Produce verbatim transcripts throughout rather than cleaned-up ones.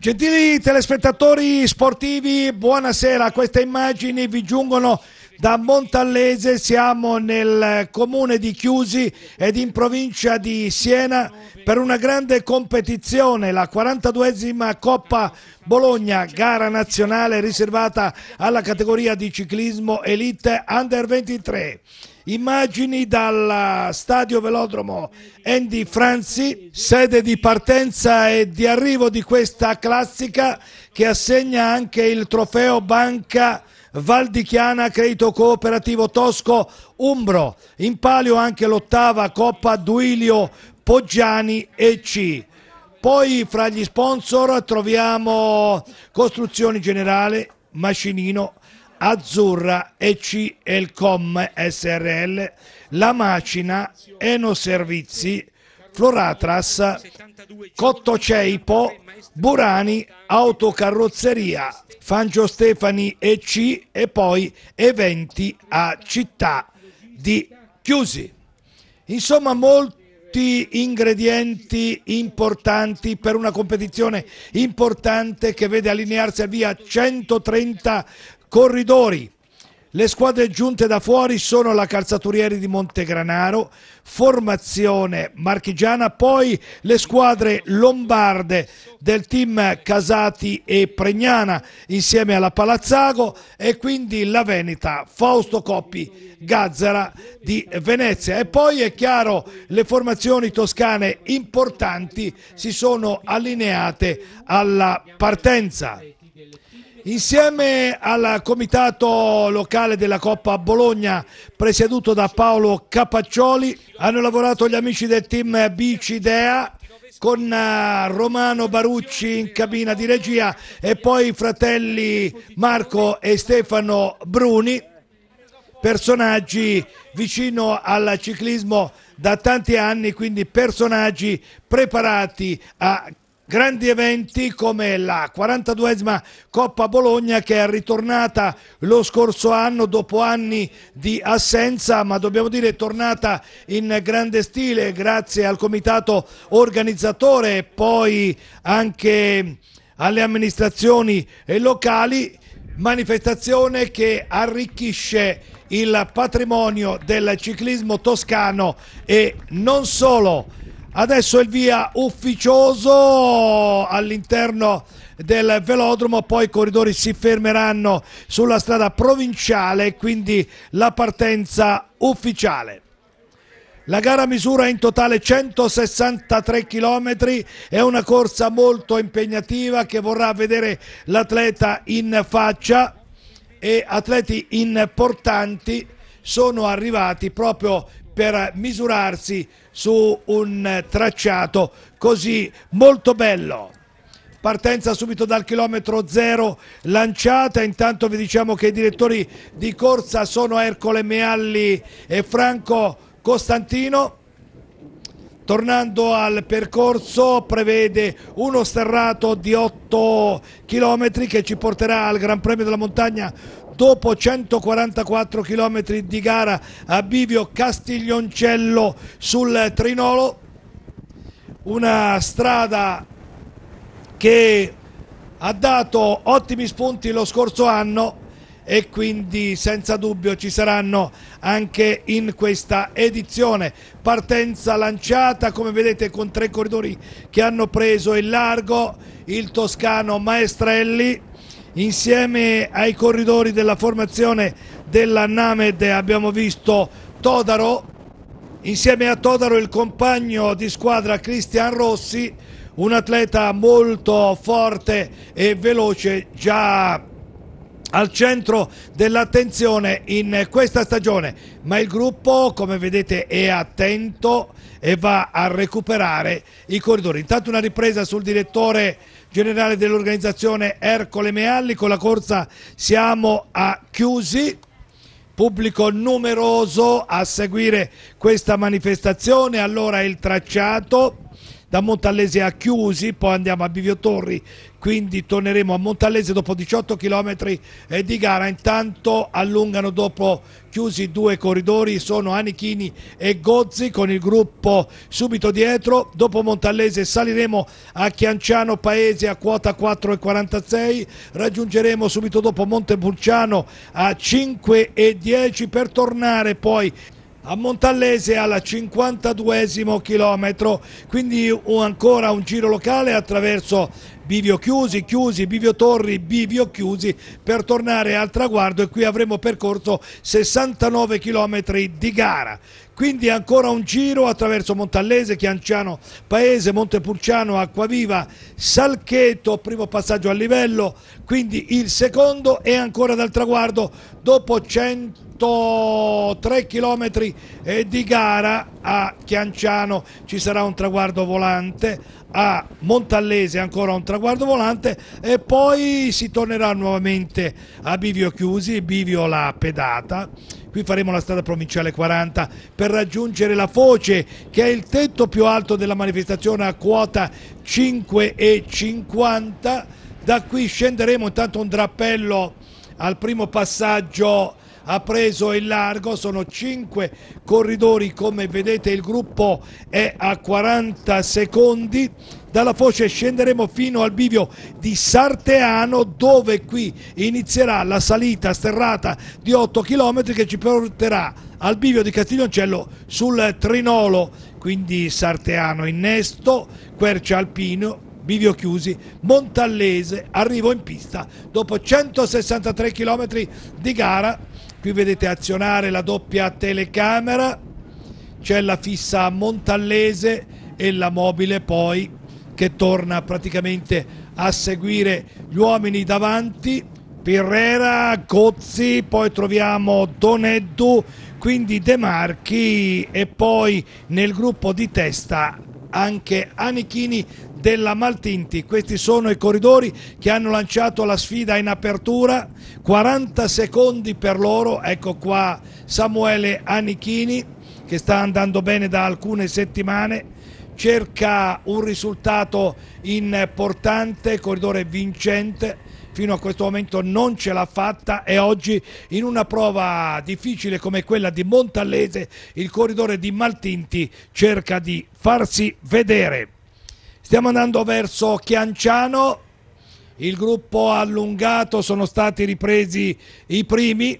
Gentili telespettatori sportivi, buonasera. Queste immagini vi giungono da Montallese, siamo nel comune di Chiusi ed in provincia di Siena per una grande competizione, la quarantaduesima Coppa Bologna, gara nazionale riservata alla categoria di ciclismo Elite Under ventitré. Immagini dal stadio velodromo Andy Franzi, sede di partenza e di arrivo di questa classica che assegna anche il trofeo Banca Valdichiana Credito Cooperativo Tosco Umbro. In palio anche l'ottava Coppa Duilio Poggiani E C. Poi fra gli sponsor troviamo Costruzioni Generale, Macinino, Azzurra E C Elcom S R L, La Macina, Eno Servizi, Floratras, Cottoceipo, Burani, Autocarrozzeria, Fangio Stefani E C e poi eventi a Città di Chiusi. Insomma, molti ingredienti importanti per una competizione importante che vede allinearsi a via centotrenta corridori. Le squadre giunte da fuori sono la Calzaturieri di Montegranaro, formazione marchigiana, poi le squadre lombarde del team Casati e Pregnana insieme alla Palazzago e quindi la Veneta Fausto Coppi Gazzara di Venezia. E poi è chiaro, le formazioni toscane importanti si sono allineate alla partenza. Insieme al comitato locale della Coppa Bologna, presieduto da Paolo Capaccioli, hanno lavorato gli amici del team Bicidea con Romano Barucci in cabina di regia e poi i fratelli Marco e Stefano Bruni, personaggi vicino al ciclismo da tanti anni, quindi personaggi preparati a grandi eventi come la quarantaduesima Coppa Bologna, che è ritornata lo scorso anno dopo anni di assenza, ma dobbiamo dire è tornata in grande stile grazie al comitato organizzatore e poi anche alle amministrazioni locali. Manifestazione che arricchisce il patrimonio del ciclismo toscano e non solo. Adesso il via ufficioso all'interno del velodromo, poi i corridori si fermeranno sulla strada provinciale, quindi la partenza ufficiale. La gara misura in totale centosessantatré chilometri, è una corsa molto impegnativa che vorrà vedere l'atleta in faccia e atleti importanti sono arrivati proprio per misurarsi su un tracciato così molto bello. Partenza subito dal chilometro zero lanciata, intanto vi diciamo che i direttori di corsa sono Ercole Mealli e Franco Costantino. Tornando al percorso, prevede uno sterrato di otto chilometri che ci porterà al Gran Premio della Montagna dopo centoquarantaquattro chilometri di gara a Bivio Castiglioncello sul Trinolo. Una strada che ha dato ottimi spunti lo scorso anno e quindi senza dubbio ci saranno anche in questa edizione. Partenza lanciata, come vedete, con tre corridori che hanno preso il largo, il toscano Maestrelli insieme ai corridori della formazione della Named abbiamo visto Todaro, insieme a Todaro il compagno di squadra Cristian Rossi, un atleta molto forte e veloce, già al centro dell'attenzione in questa stagione, ma il gruppo, come vedete, è attento e va a recuperare i corridori. Intanto una ripresa sul direttore generale dell'organizzazione Ercole Mealli. Con la corsa siamo a Chiusi, pubblico numeroso a seguire questa manifestazione. Allora il tracciato da Montallese a Chiusi, poi andiamo a Bivio Torri, quindi torneremo a Montallese dopo diciotto chilometri di gara. Intanto allungano dopo Chiusi due corridori, sono Anichini e Gozzi con il gruppo subito dietro. Dopo Montallese saliremo a Chianciano Paese a quota quattro e quarantasei, raggiungeremo subito dopo Montepulciano a cinque e dieci per tornare poi a Montallese al cinquantaduesimo chilometro, quindi un, ancora un giro locale attraverso Bivio Chiusi, Chiusi, Bivio Torri, Bivio Chiusi per tornare al traguardo, e qui avremo percorso sessantanove chilometri di gara. Quindi ancora un giro attraverso Montallese, Chianciano Paese, Montepulciano, Acquaviva, Salcheto, primo passaggio a livello, quindi il secondo, e ancora dal traguardo dopo centotré chilometri di gara a Chianciano ci sarà un traguardo volante, a Montallese ancora un traguardo volante, e poi si tornerà nuovamente a Bivio Chiusi, Bivio la pedata. Qui faremo la strada provinciale quaranta per raggiungere la Foce, che è il tetto più alto della manifestazione, a quota cinque e cinquanta. Da qui scenderemo, intanto un drappello al primo passaggio ha preso il largo, sono cinque corridori, come vedete il gruppo è a quaranta secondi. Dalla Foce scenderemo fino al bivio di Sarteano, dove qui inizierà la salita sterrata di otto chilometri che ci porterà al bivio di Castiglioncello sul Trinolo, quindi Sarteano innesto, Quercia Alpino, Bivio Chiusi, Montallese, arrivo in pista dopo centosessantatré chilometri di gara. Qui vedete azionare la doppia telecamera, c'è la fissa a Montallese e la mobile poi che torna praticamente a seguire gli uomini davanti, Pirrera, Gozzi, poi troviamo Doneddu, quindi De Marchi, e poi nel gruppo di testa anche Anichini della Maltinti. Questi sono i corridori che hanno lanciato la sfida in apertura, quaranta secondi per loro. Ecco qua Samuele Anichini che sta andando bene da alcune settimane, cerca un risultato importante, corridore vincente, fino a questo momento non ce l'ha fatta, e oggi in una prova difficile come quella di Montallese il corridore di Maltinti cerca di farsi vedere. Stiamo andando verso Chianciano, il gruppo allungato, sono stati ripresi i primi,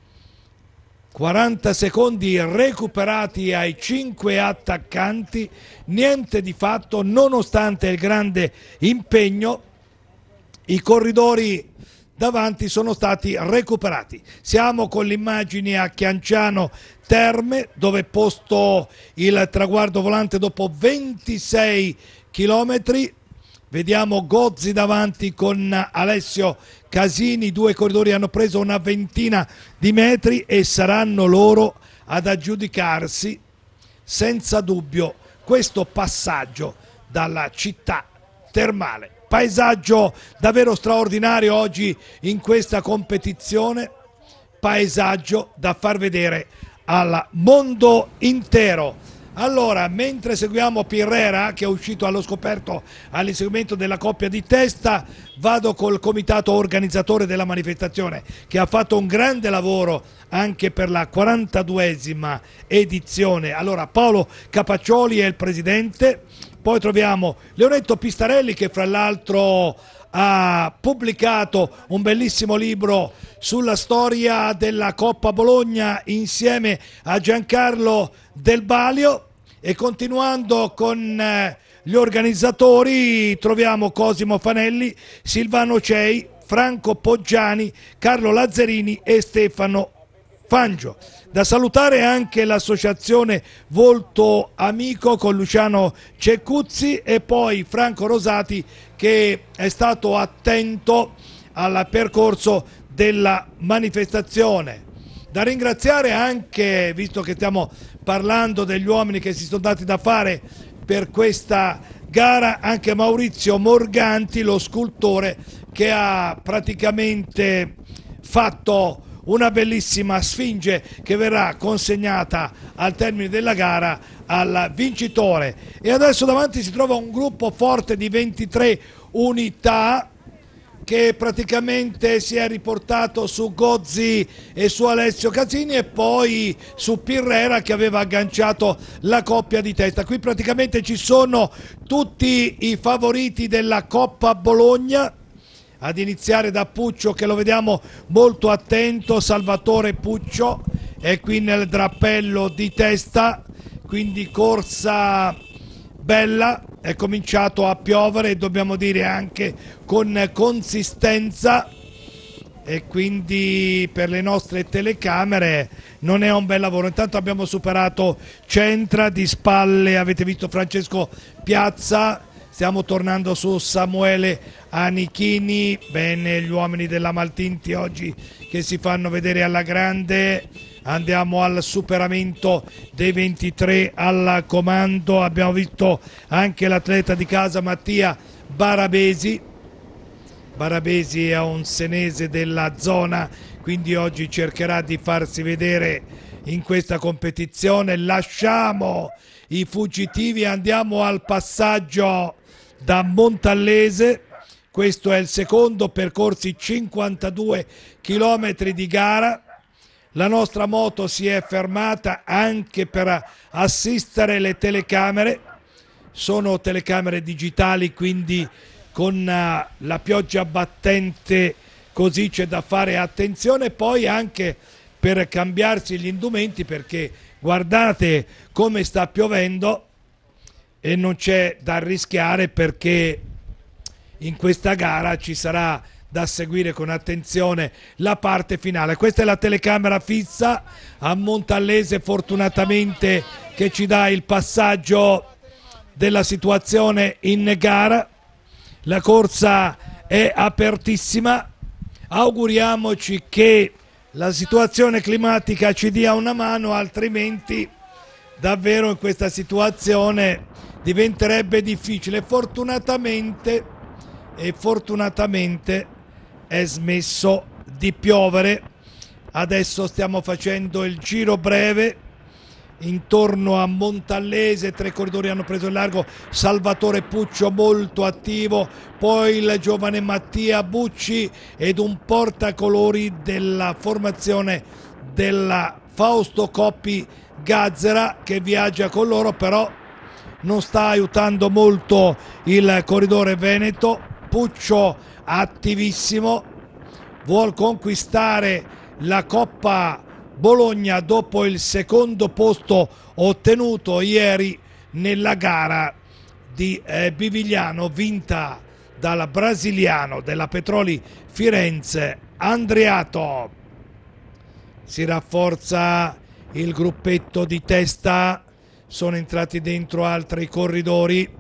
quaranta secondi recuperati ai cinque attaccanti, niente di fatto nonostante il grande impegno. I corridori davanti sono stati recuperati. Siamo con le immagini a Chianciano Terme, dove è posto il traguardo volante dopo ventisei chilometri. Vediamo Gozzi davanti con Alessio Casini, due corridori hanno preso una ventina di metri e saranno loro ad aggiudicarsi senza dubbio questo passaggio dalla città termale. Paesaggio davvero straordinario oggi in questa competizione, paesaggio da far vedere al mondo intero. Allora, mentre seguiamo Pirrera che è uscito allo scoperto all'inseguimento della coppia di testa, vado col comitato organizzatore della manifestazione che ha fatto un grande lavoro anche per la quarantaduesima edizione. Allora, Paolo Capaccioli è il presidente, poi troviamo Leonetto Pistarelli che fra l'altro ha pubblicato un bellissimo libro sulla storia della Coppa Bologna insieme a Giancarlo Del Balio, e continuando con gli organizzatori troviamo Cosimo Fanelli, Silvano Cei, Franco Poggiani, Carlo Lazzarini e Stefano Fangio. Da salutare anche l'associazione Volto Amico con Luciano Ceccuzzi e poi Franco Rosati che è stato attento al percorso della manifestazione. Da ringraziare anche, visto che stiamo parlando degli uomini che si sono dati da fare per questa gara, anche Maurizio Morganti, lo scultore che ha praticamente fatto una bellissima sfinge che verrà consegnata al termine della gara al vincitore. E adesso davanti si trova un gruppo forte di ventitré unità che praticamente si è riportato su Gozzi e su Alessio Casini e poi su Pirrera che aveva agganciato la coppia di testa. Qui praticamente ci sono tutti i favoriti della Coppa Bologna, ad iniziare da Puccio che lo vediamo molto attento. Salvatore Puccio è qui nel drappello di testa, quindi corsa bella. È cominciato a piovere e dobbiamo dire anche con consistenza, e quindi per le nostre telecamere non è un bel lavoro. Intanto abbiamo superato Centra, di spalle avete visto Francesco Piazza, stiamo tornando su Samuele Anichini. Bene gli uomini della Maltinti oggi che si fanno vedere alla grande. Andiamo al superamento dei ventitré al comando. Abbiamo visto anche l'atleta di casa Mattia Barabesi. Barabesi è un senese della zona, quindi oggi cercherà di farsi vedere in questa competizione. Lasciamo i fuggitivi e andiamo al passaggio da Montallese. Questo è il secondo, percorsi cinquantadue chilometri di gara. La nostra moto si è fermata anche per assistere le telecamere, sono telecamere digitali, quindi con la pioggia battente così c'è da fare attenzione, poi anche per cambiarsi gli indumenti perché guardate come sta piovendo e non c'è da rischiare perché in questa gara ci sarà da seguire con attenzione la parte finale. Questa è la telecamera fissa a Montallese, fortunatamente, che ci dà il passaggio della situazione in gara. La corsa è apertissima, auguriamoci che la situazione climatica ci dia una mano, altrimenti davvero in questa situazione diventerebbe difficile. Fortunatamente e fortunatamente è smesso di piovere. Adesso stiamo facendo il giro breve intorno a Montallese. Tre corridori hanno preso il largo: Salvatore Puccio molto attivo, poi il giovane Mattia Bucci ed un portacolori della formazione della Fausto Coppi Gazzera che viaggia con loro, però non sta aiutando molto il corridore veneto. Puccio attivissimo, vuol conquistare la Coppa Bologna dopo il secondo posto ottenuto ieri nella gara di eh, Bivigliano, vinta dal brasiliano della Petroli Firenze Andreato. Si rafforza il gruppetto di testa, sono entrati dentro altri corridori.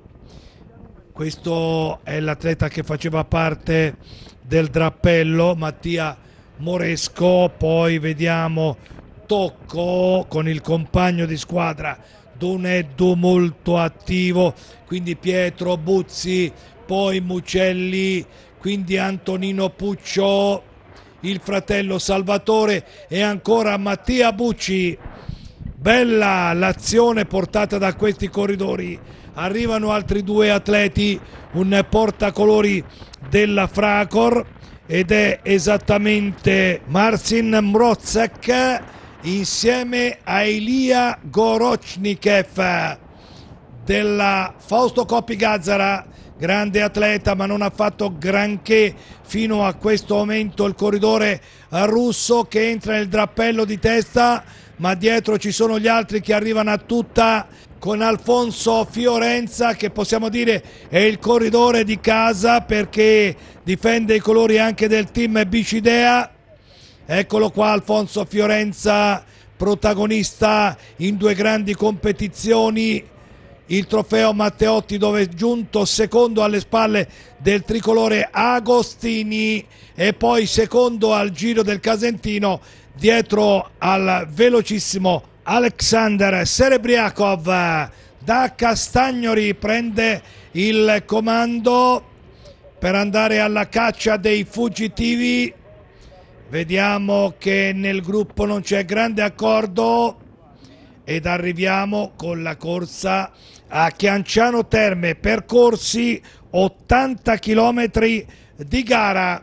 Questo è l'atleta che faceva parte del drappello, Mattia Moresco. Poi vediamo Tocco con il compagno di squadra Doneddu molto attivo, quindi Pietro Buzzi, poi Mucelli, quindi Antonino Puccio, il fratello Salvatore e ancora Mattia Bucci. Bella l'azione portata da questi corridori. Arrivano altri due atleti, un portacolori della Fracor ed è esattamente Marcin Mrozek insieme a Ilia Gorochnikov della Fausto Coppi Gazzara. Grande atleta ma non ha fatto granché fino a questo momento il corridore russo che entra nel drappello di testa, ma dietro ci sono gli altri che arrivano a tutta, con Alfonso Fiorenza che possiamo dire è il corridore di casa perché difende i colori anche del team Bicidea. Eccolo qua Alfonso Fiorenza, protagonista in due grandi competizioni, il trofeo Matteotti dove è giunto secondo alle spalle del tricolore Agostini e poi secondo al Giro del Casentino dietro al velocissimo Alexander Serebriakov. Da Castagnori prende il comando per andare alla caccia dei fuggitivi Vediamo che nel gruppo non c'è grande accordo ed arriviamo con la corsa a Chianciano Terme, percorsi ottanta chilometri di gara.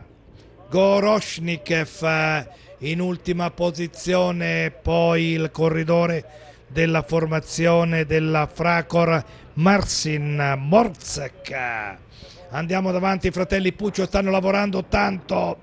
Goroshnikov in ultima posizione, poi il corridore della formazione della Fracor Marcin Morzek. Andiamo davanti, i fratelli Puccio stanno lavorando tanto,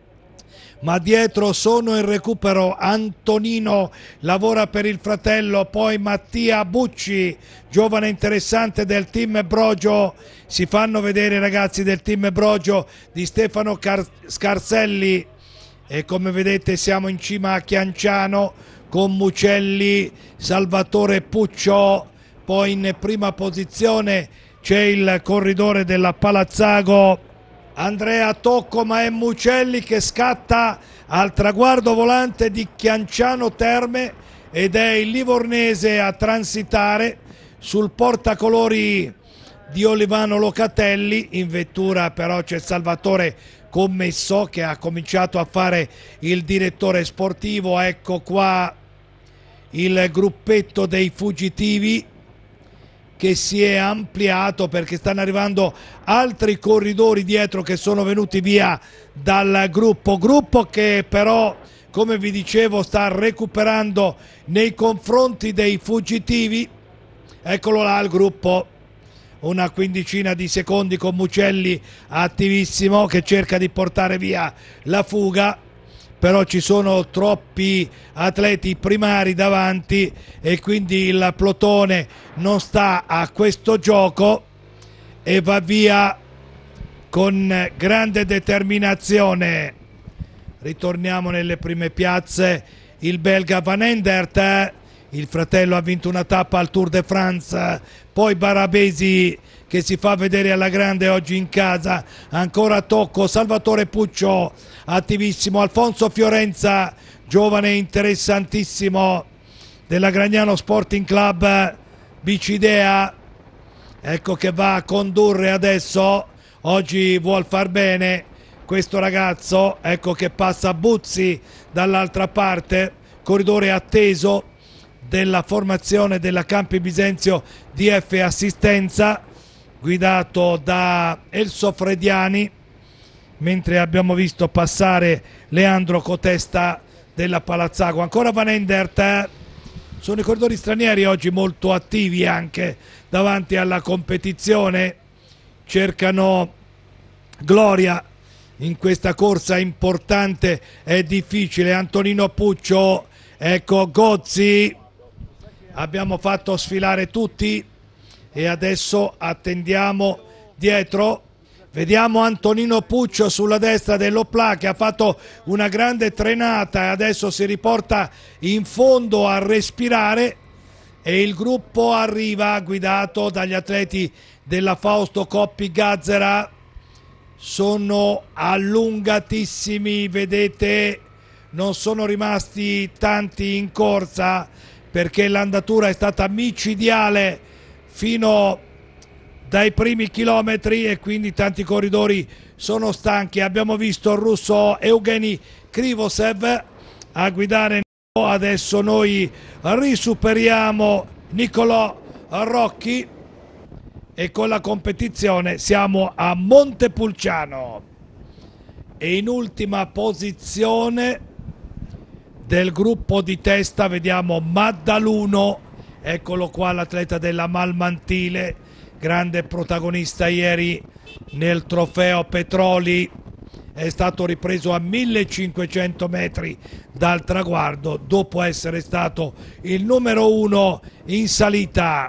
ma dietro sono in recupero. Antonino lavora per il fratello, poi Mattia Bucci, giovane interessante del team Brogio. Si fanno vedere i ragazzi del team Brogio di Stefano Car- Scarselli, e come vedete siamo in cima a Chianciano con Mucelli, Salvatore Puccio, poi in prima posizione c'è il corridore della Palazzago Andrea Tocco, ma è Mucelli che scatta al traguardo volante di Chianciano Terme ed è il livornese a transitare sul portacolori di Olivano Locatelli. In vettura però c'è Salvatore Commesso che ha cominciato a fare il direttore sportivo. Ecco qua il gruppetto dei fuggitivi che si è ampliato perché stanno arrivando altri corridori dietro che sono venuti via dal gruppo, gruppo che però, come vi dicevo, sta recuperando nei confronti dei fuggitivi. Eccolo là il gruppo, una quindicina di secondi con Mucelli attivissimo che cerca di portare via la fuga, però ci sono troppi atleti primari davanti e quindi il plotone non sta a questo gioco e va via con grande determinazione. Ritorniamo nelle prime piazze, il belga Van Endert, il fratello ha vinto una tappa al Tour de France, poi Barabesi che si fa vedere alla grande oggi in casa, ancora Tocco, Salvatore Puccio attivissimo, Alfonso Fiorenza, giovane interessantissimo della Gragnano Sporting Club Bicidea, ecco che va a condurre adesso, oggi vuol far bene questo ragazzo, ecco che passa Buzzi dall'altra parte, corridore atteso della formazione della Campi Bisenzio D F Assistenza, guidato da Elso Frediani, mentre abbiamo visto passare Leandro Cotesta della Palazzago. Ancora Van Endert, sono i corridori stranieri oggi molto attivi anche davanti alla competizione, cercano gloria in questa corsa importante e difficile. Antonino Puccio, ecco Gozzi, abbiamo fatto sfilare tutti e adesso attendiamo dietro. Vediamo Antonino Puccio sulla destra dell'Opla che ha fatto una grande trenata e adesso si riporta in fondo a respirare e il gruppo arriva guidato dagli atleti della Fausto Coppi Gazzera. Sono allungatissimi, vedete, non sono rimasti tanti in corsa perché l'andatura è stata micidiale fino dai primi chilometri e quindi tanti corridori sono stanchi. Abbiamo visto il russo Eugeni Krivosev a guidare, adesso noi risuperiamo Nicolò Rocchi e con la competizione siamo a Montepulciano e in ultima posizione del gruppo di testa vediamo Maddaluno, eccolo qua l'atleta della Malmantile, grande protagonista ieri nel trofeo Petroli, è stato ripreso a millecinquecento metri dal traguardo dopo essere stato il numero uno in salita.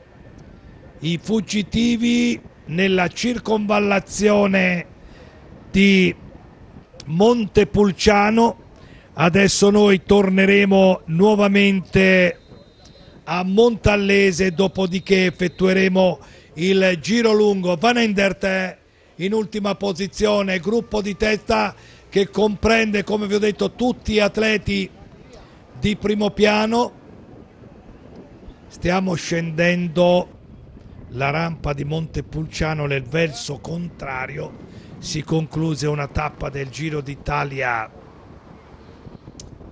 I fuggitivi nella circonvallazione di Montepulciano, adesso noi torneremo nuovamente a Montallese, dopodiché effettueremo il giro lungo. Van Endert in ultima posizione, gruppo di testa che comprende, come vi ho detto, tutti gli atleti di primo piano. Stiamo scendendo la rampa di Montepulciano nel verso contrario, si concluse una tappa del Giro d'Italia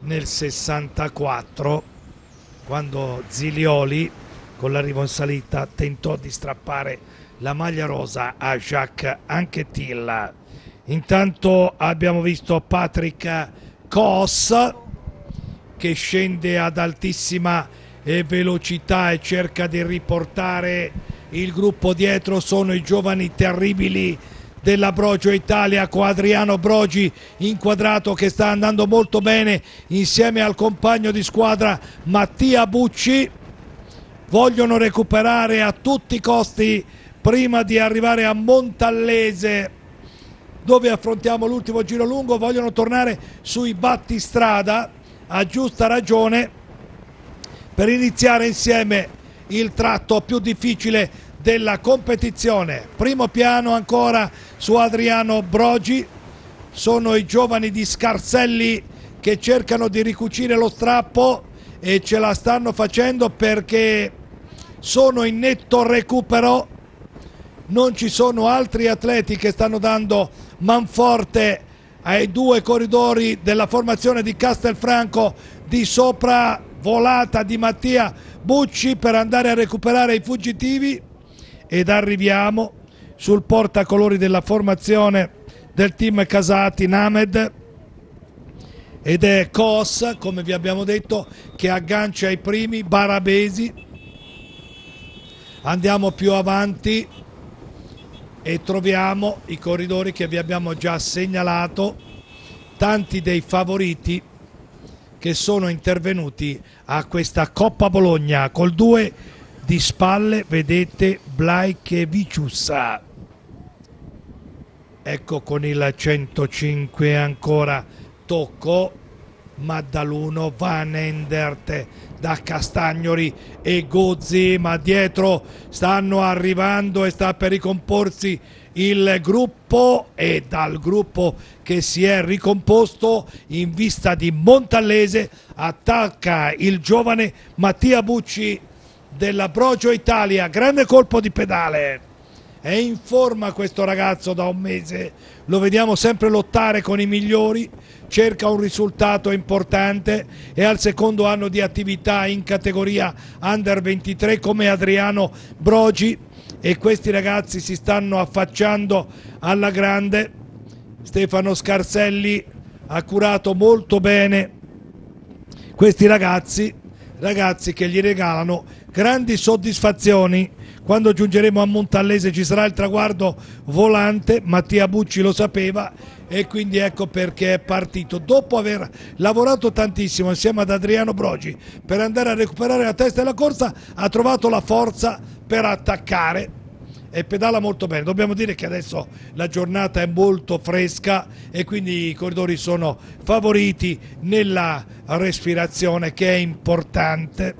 nel sessantaquattro, quando Zilioli con l'arrivo in salita tentò di strappare la maglia rosa a Jacques Anquetil. Intanto abbiamo visto Patrick Koos che scende ad altissima velocità e cerca di riportare il gruppo dietro. Sono i giovani terribili della Brogio Italia, con Adriano Brogi inquadrato che sta andando molto bene insieme al compagno di squadra Mattia Bucci. Vogliono recuperare a tutti i costi prima di arrivare a Montallese, dove affrontiamo l'ultimo giro lungo. Vogliono tornare sui battistrada a giusta ragione per iniziare insieme il tratto più difficile della competizione. Primo piano ancora su Adriano Brogi, sono i giovani di Scarselli che cercano di ricucire lo strappo e ce la stanno facendo perché sono in netto recupero. Non ci sono altri atleti che stanno dando manforte ai due corridori della formazione di Castelfranco. Di sopra volata di Mattia Bucci per andare a recuperare i fuggitivi, ed arriviamo sul portacolori della formazione del team Casati, Named, ed è Koos, come vi abbiamo detto, che aggancia i primi. Barabesi. Andiamo più avanti e troviamo i corridori che vi abbiamo già segnalato, tanti dei favoriti che sono intervenuti a questa Coppa Bologna. Col due di spalle vedete Blajkevicius, ecco con il centocinque ancora Tocco, Maddaluno, Van Endert da Castagnoli e Gozzi, ma dietro stanno arrivando e sta per ricomporsi il gruppo, e dal gruppo che si è ricomposto in vista di Montallese attacca il giovane Mattia Bucci della Brogio Italia. Grande colpo di pedale, è in forma questo ragazzo da un mese, lo vediamo sempre lottare con i migliori, cerca un risultato importante, e al secondo anno di attività in categoria under ventitré come Adriano Brogi, e questi ragazzi si stanno affacciando alla grande. Stefano Scarselli ha curato molto bene questi ragazzi, ragazzi che gli regalano grandi soddisfazioni. Quando giungeremo a Montallese ci sarà il traguardo volante, Mattia Bucci lo sapeva, e quindi ecco perché è partito. Dopo aver lavorato tantissimo insieme ad Adriano Brogi per andare a recuperare la testa della corsa, ha trovato la forza per attaccare e pedala molto bene. Dobbiamo dire che adesso la giornata è molto fresca e quindi i corridori sono favoriti nella respirazione, che è importante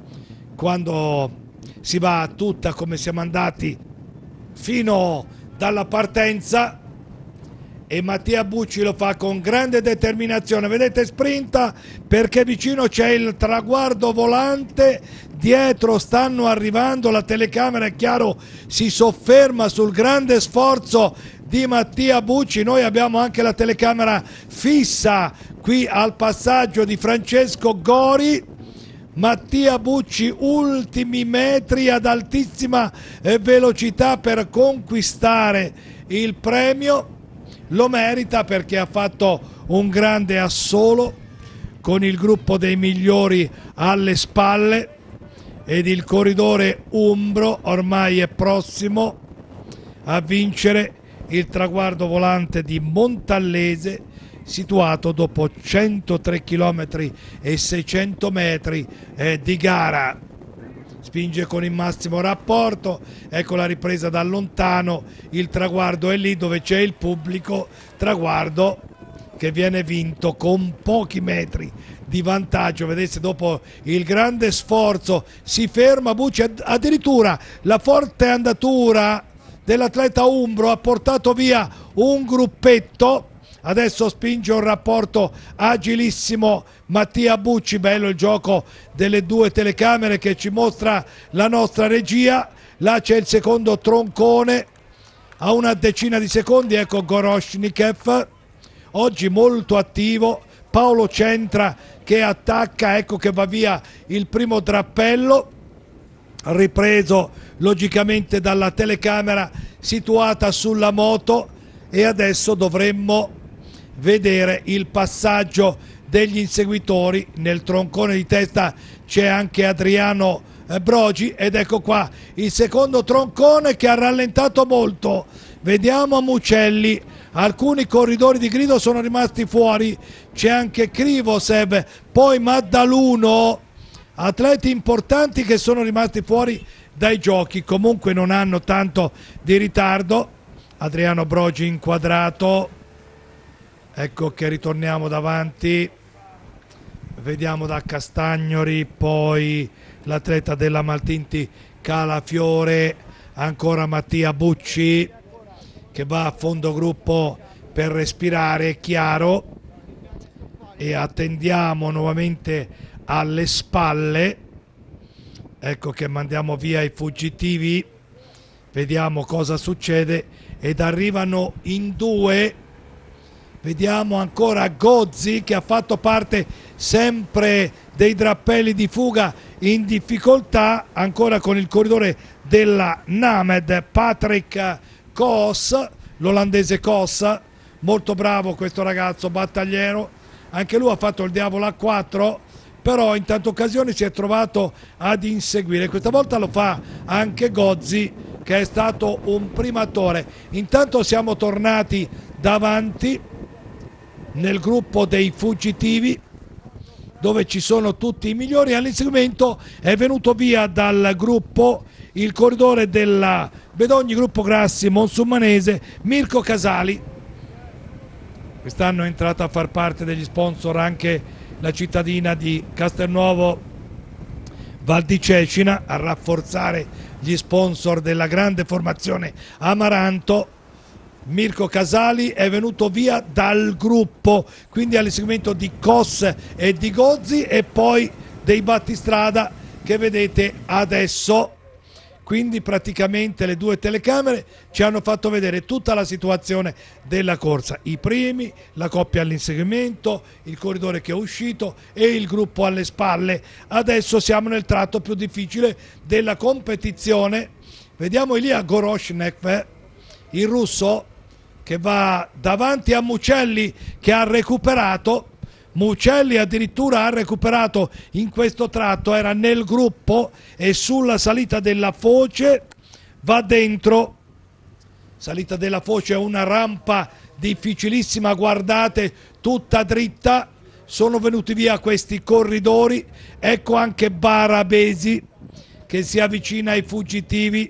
quando si va a tutta come siamo andati fino dalla partenza. E Mattia Bucci lo fa con grande determinazione, vedete, sprinta perché vicino c'è il traguardo volante, dietro stanno arrivando, la telecamera è chiaro si sofferma sul grande sforzo di Mattia Bucci. Noi abbiamo anche la telecamera fissa qui al passaggio di Francesco Gori. Mattia Bucci, ultimi metri ad altissima velocità per conquistare il premio. Lo merita perché ha fatto un grande assolo con il gruppo dei migliori alle spalle, ed il corridore umbro ormai è prossimo a vincere il traguardo volante di Montallese, situato dopo centotré chilometri e seicento metri eh, di gara. Spinge con il massimo rapporto, ecco la ripresa da lontano, il traguardo è lì dove c'è il pubblico, traguardo che viene vinto con pochi metri di vantaggio. Vedete, dopo il grande sforzo si ferma Bucci, addirittura la forte andatura dell'atleta umbro ha portato via un gruppetto. Adesso spinge un rapporto agilissimo Mattia Bucci, bello il gioco delle due telecamere che ci mostra la nostra regia. Là c'è il secondo troncone a una decina di secondi, ecco Goroshnikov, oggi molto attivo, Paolo Centra che attacca, ecco che va via il primo drappello, ripreso logicamente dalla telecamera situata sulla moto, e adesso dovremmo vedere il passaggio degli inseguitori. Nel troncone di testa c'è anche Adriano Brogi, ed ecco qua il secondo troncone che ha rallentato molto. Vediamo Mucelli, alcuni corridori di grido sono rimasti fuori, c'è anche Krivosev, poi Maddaluno, atleti importanti che sono rimasti fuori dai giochi, comunque non hanno tanto di ritardo. Adriano Brogi inquadrato, ecco che ritorniamo davanti, vediamo da Castagnori, poi l'atleta della Maltinti Calafiore, ancora Mattia Bucci che va a fondo gruppo per respirare, è chiaro, e attendiamo nuovamente alle spalle, ecco che mandiamo via i fuggitivi, vediamo cosa succede, ed arrivano in due. Vediamo ancora Gozzi che ha fatto parte sempre dei drappelli di fuga in difficoltà, ancora con il corridore della Named, Patrick Koos, l'olandese Koos, molto bravo questo ragazzo, battagliero, anche lui ha fatto il diavolo a quattro, però in tante occasioni si è trovato ad inseguire, questa volta lo fa anche Gozzi che è stato un primatore. Intanto siamo tornati davanti nel gruppo dei fuggitivi dove ci sono tutti i migliori. All'inseguimento è venuto via dal gruppo il corridore della Bedogni Gruppo Grassi Monsummanese, Mirko Casali. Quest'anno è entrata a far parte degli sponsor anche la cittadina di Castelnuovo Val di Cecina, a rafforzare gli sponsor della grande formazione Amaranto. Mirko Casali è venuto via dal gruppo, quindi all'inseguimento di Koos e di Gozzi e poi dei battistrada che vedete adesso. Quindi praticamente le due telecamere ci hanno fatto vedere tutta la situazione della corsa, i primi, la coppia all'inseguimento, il corridore che è uscito e il gruppo alle spalle. Adesso siamo nel tratto più difficile della competizione, vediamo Ilya Goroshnev, il russo, che va davanti a Mucelli che ha recuperato. Mucelli addirittura ha recuperato in questo tratto, era nel gruppo e sulla salita della Foce va dentro. Salita della Foce è una rampa difficilissima, guardate, tutta dritta, sono venuti via questi corridori, ecco anche Barabesi che si avvicina ai fuggitivi.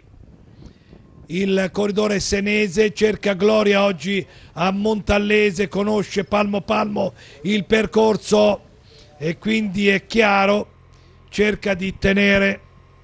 Il corridore senese cerca gloria oggi a Montallese, conosce palmo palmo il percorso e quindi è chiaro, cerca di tenere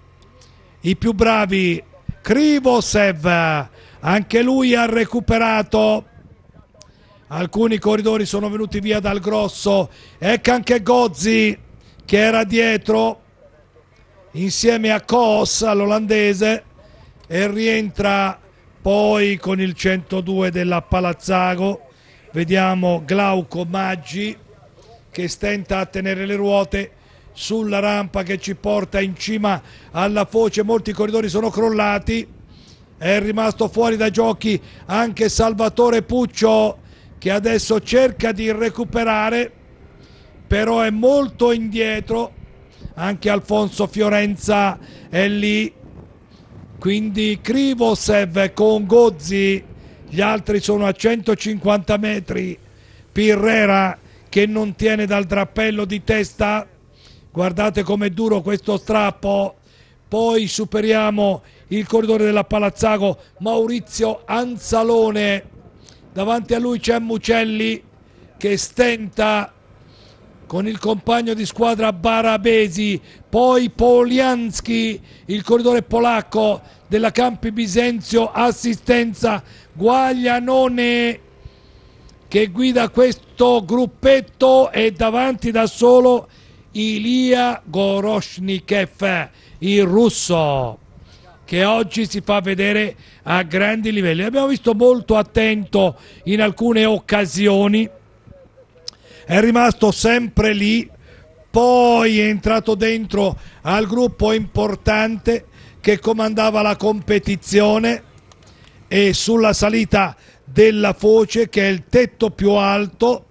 i più bravi. Krivosev, anche lui ha recuperato, alcuni corridori sono venuti via dal grosso, ecco anche Gozzi che era dietro insieme a Koos, l'olandese, e rientra poi con il centodue della Palazzago. Vediamo Glauco Maggi che stenta a tenere le ruote sulla rampa che ci porta in cima alla Foce, molti corridori sono crollati, è rimasto fuori dai giochi anche Salvatore Puccio che adesso cerca di recuperare, però è molto indietro, anche Alfonso Fiorenza è lì. Quindi Krivosev con Gozzi, gli altri sono a centocinquanta metri, Pirrera che non tiene dal drappello di testa, guardate com'è duro questo strappo. Poi superiamo il corridore della Palazzago, Maurizio Anzalone, davanti a lui c'è Mucelli che stenta con il compagno di squadra Barabesi, poi Polianski, il corridore polacco della Campi Bisenzio, assistenza Guaglianone che guida questo gruppetto, e davanti da solo Ilya Goroshnev, il russo, che oggi si fa vedere a grandi livelli. L'abbiamo visto molto attento in alcune occasioni, è rimasto sempre lì, poi è entrato dentro al gruppo importante che comandava la competizione, e sulla salita della Foce, che è il tetto più alto,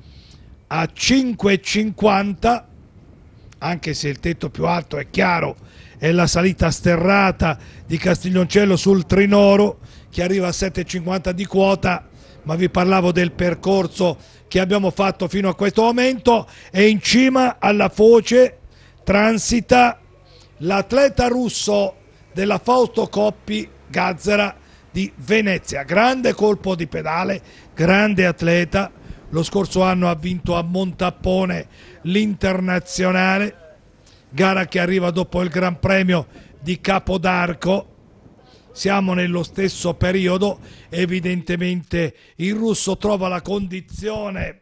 a cinque e cinquanta, anche se il tetto più alto è chiaro, è la salita sterrata di Castiglioncello sul Trinoro, che arriva a sette e cinquanta di quota, ma vi parlavo del percorso che abbiamo fatto fino a questo momento. E in cima alla Foce transita l'atleta russo della Fausto Coppi, Gazzara di Venezia, grande colpo di pedale, grande atleta, lo scorso anno ha vinto a Montappone l'internazionale, gara che arriva dopo il Gran Premio di Capodarco. Siamo nello stesso periodo, evidentemente il russo trova la condizione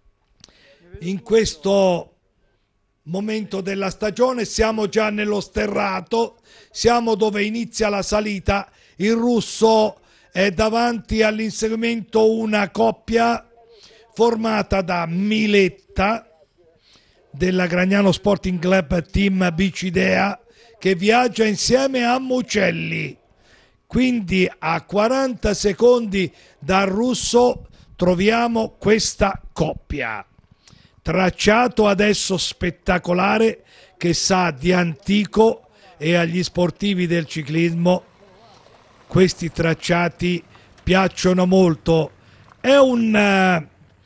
in questo momento della stagione, siamo già nello sterrato, siamo dove inizia la salita, il russo è davanti all'inseguimento una coppia formata da Miletta della Gragnano Sporting Club Team Bicidea, che viaggia insieme a Mucelli. Quindi a quaranta secondi dal russo troviamo questa coppia. Tracciato adesso spettacolare che sa di antico, e agli sportivi del ciclismo questi tracciati piacciono molto. È un uh,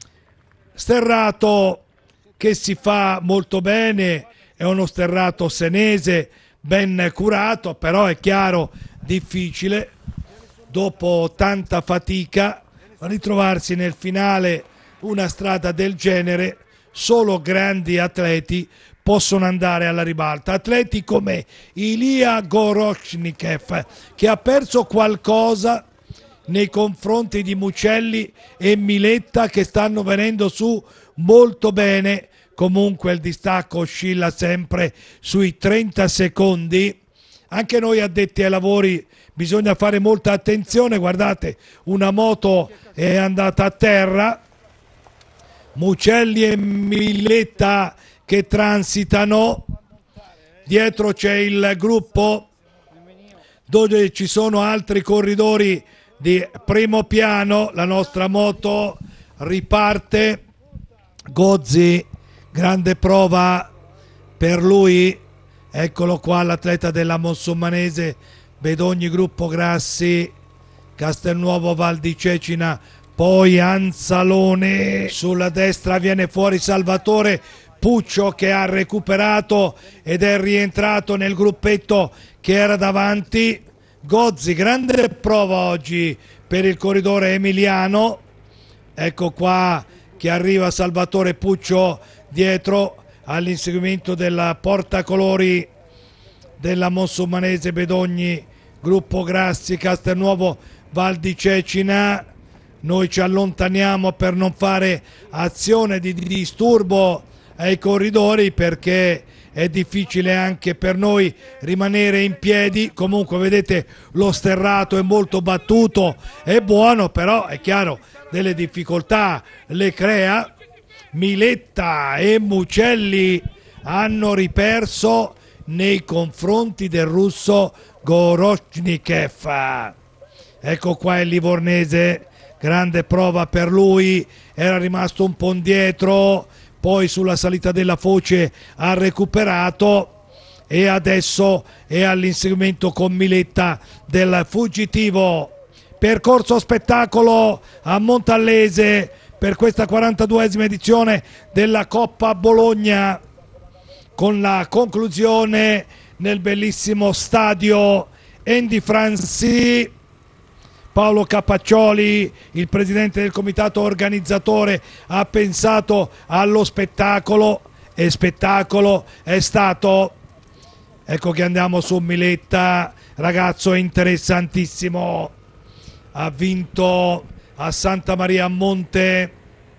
sterrato che si fa molto bene, è uno sterrato senese ben curato, però è chiaro difficile dopo tanta fatica ritrovarsi nel finale una strada del genere. Solo grandi atleti possono andare alla ribalta, atleti come Ilya Goroshnikov, che ha perso qualcosa nei confronti di Mucelli e Miletta, che stanno venendo su molto bene. Comunque il distacco oscilla sempre sui trenta secondi. Anche noi addetti ai lavori bisogna fare molta attenzione. Guardate, una moto è andata a terra, Mucelli e Miletta che transitano, dietro c'è il gruppo dove ci sono altri corridori di primo piano. La nostra moto riparte, Gozzi, grande prova per lui, eccolo qua l'atleta della Monsommanese, Bedogni Gruppo Grassi, Castelnuovo Val di Cecina, poi Anzalone, sulla destra viene fuori Salvatore Puccio che ha recuperato ed è rientrato nel gruppetto che era davanti. Gozzi, grande prova oggi per il corridore emiliano, ecco qua che arriva Salvatore Puccio dietro all'inseguimento della portacolori della Monsommanese, Bedogni Gruppo Grassi, Castelnuovo Val di Cecina. Noi ci allontaniamo per non fare azione di disturbo ai corridori, perché è difficile anche per noi rimanere in piedi. Comunque vedete lo sterrato è molto battuto, è buono, però è chiaro delle difficoltà le crea. Miletta e Mucelli hanno riperso nei confronti del russo Goroshnikov. Ecco qua il livornese, grande prova per lui, era rimasto un po' indietro, poi sulla salita della Foce ha recuperato e adesso è all'inseguimento con Miletta del fuggitivo. Percorso spettacolo a Montallese per questa quarantaduesima edizione della Coppa Bologna, con la conclusione nel bellissimo stadio Andy Franzi. Paolo Capaccioli, il presidente del comitato organizzatore, ha pensato allo spettacolo e spettacolo è stato. Ecco che andiamo su Miletta, ragazzo interessantissimo, ha vinto a Santa Maria a Monte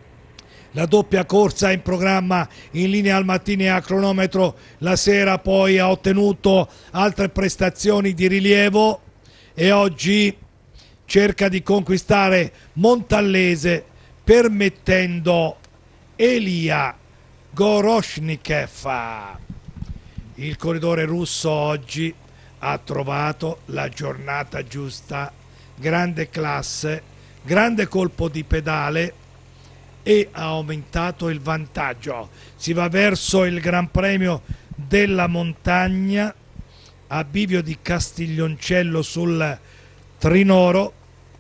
la doppia corsa in programma in linea al mattino e a cronometro la sera, poi ha ottenuto altre prestazioni di rilievo e oggi cerca di conquistare Montallese, permettendo Elia Goroshnikov. Il corridore russo oggi ha trovato la giornata giusta, grande classe, grande colpo di pedale e ha aumentato il vantaggio. Si va verso il Gran Premio della Montagna a bivio di Castiglioncello sul Trinoro,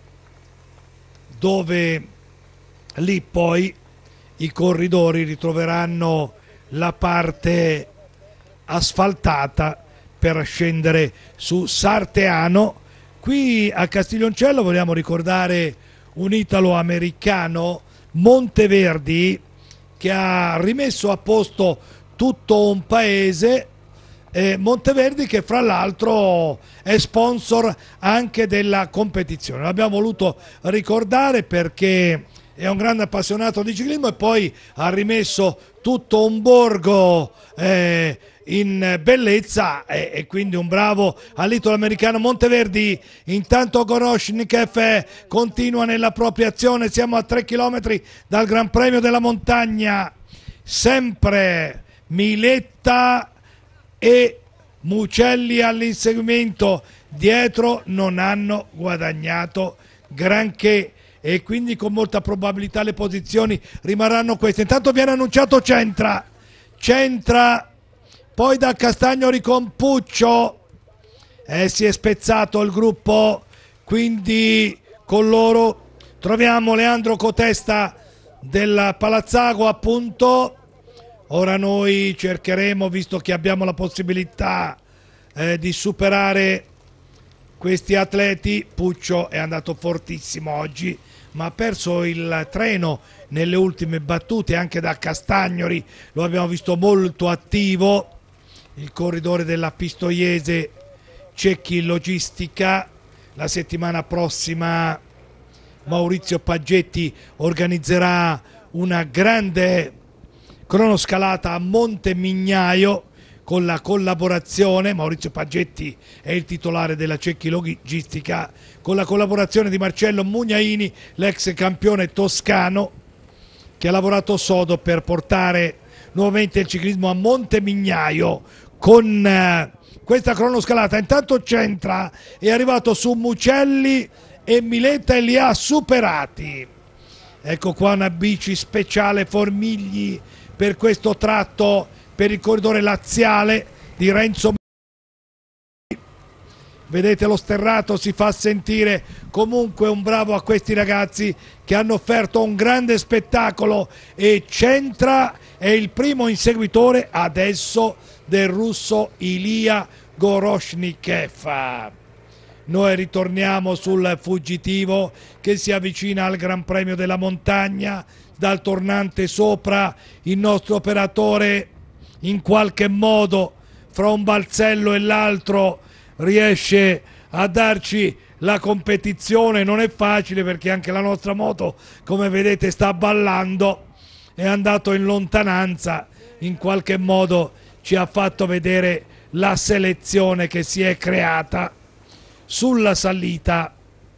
dove lì poi i corridori ritroveranno la parte asfaltata per scendere su Sarteano. Qui a Castiglioncello vogliamo ricordare un italo-americano, Monteverdi, che ha rimesso a posto tutto un paese. eh, Monteverdi che fra l'altro è sponsor anche della competizione. L'abbiamo voluto ricordare perché è un grande appassionato di ciclismo e poi ha rimesso tutto un borgo eh, in bellezza e, e quindi un bravo all'italo-americano Monteverdi. Intanto Goroshnikov continua nella propria azione, siamo a tre chilometri dal Gran Premio della Montagna, sempre Miletta e Mucelli all'inseguimento, dietro non hanno guadagnato granché e quindi con molta probabilità le posizioni rimarranno queste. Intanto viene annunciato Centra, Centra poi da Castagnoli con Puccio, eh, si è spezzato il gruppo, quindi con loro troviamo Leandro Cotesta del Palazzago appunto. Ora noi cercheremo, visto che abbiamo la possibilità eh, di superare questi atleti. Puccio è andato fortissimo oggi, ma ha perso il treno nelle ultime battute, anche da Castagnoli lo abbiamo visto molto attivo. Il corridore della Pistoiese Cecchi Logistica. La settimana prossima Maurizio Paggetti organizzerà una grande cronoscalata a Monte Mignaio con la collaborazione, Maurizio Paggetti è il titolare della Cecchi Logistica, con la collaborazione di Marcello Mugnaini, l'ex campione toscano, che ha lavorato sodo per portare nuovamente il ciclismo a Monte Mignaio con eh, questa cronoscalata. Intanto Centra è arrivato su Mucelli e Miletta e li ha superati. Ecco qua una bici speciale Formigli per questo tratto, per il corridore laziale di Renzo. Vedete lo sterrato si fa sentire. Comunque un bravo a questi ragazzi che hanno offerto un grande spettacolo e Centra è il primo inseguitore adesso del russo Elia Goroshnikov. Noi ritorniamo sul fuggitivo che si avvicina al Gran Premio della Montagna. Dal tornante sopra il nostro operatore in qualche modo fra un balzello e l'altro riesce a darci la competizione. Non è facile perché anche la nostra moto, come vedete, sta ballando, è andato in lontananza, in qualche modo ci ha fatto vedere la selezione che si è creata sulla salita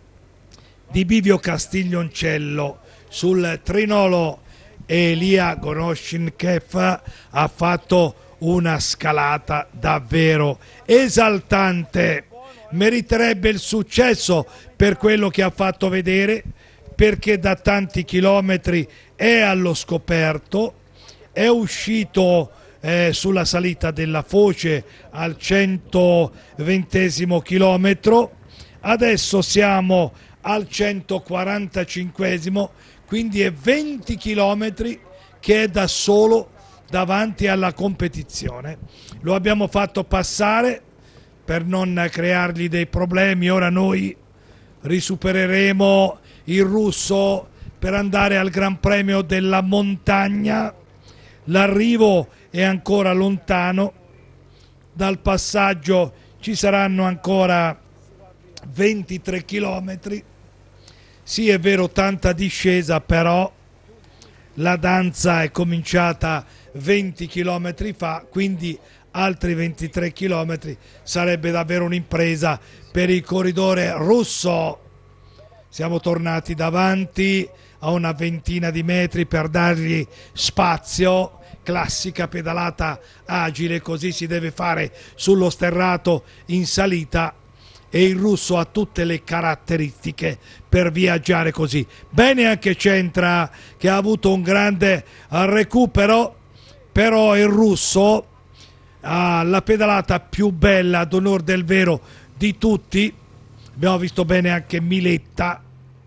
di Bivio Castiglioncello. Sul Trinolo Elia Goroshnikov ha fatto una scalata davvero esaltante, meriterebbe il successo per quello che ha fatto vedere, perché da tanti chilometri è allo scoperto, è uscito eh, sulla salita della Foce al centoventesimo chilometro, adesso siamo al centoquarantacinquesimo, quindi è venti chilometri che è da solo davanti alla competizione. Lo abbiamo fatto passare per non creargli dei problemi. Ora noi risupereremo il russo per andare al Gran Premio della Montagna. L'arrivo è ancora lontano, dal passaggio ci saranno ancora ventitré chilometri. Sì, è vero, tanta discesa, però la danza è cominciata venti chilometri fa, quindi altri ventitré chilometri sarebbe davvero un'impresa per il corridore russo. siamo tornati davanti a una ventina di metri per dargli spazio. Classica pedalata agile, così si deve fare sullo sterrato in salita, e il russo ha tutte le caratteristiche per viaggiare così. Bene anche Centra, che ha avuto un grande recupero, però il russo ha la pedalata più bella, ad onor del vero, di tutti. Abbiamo visto bene anche Miletta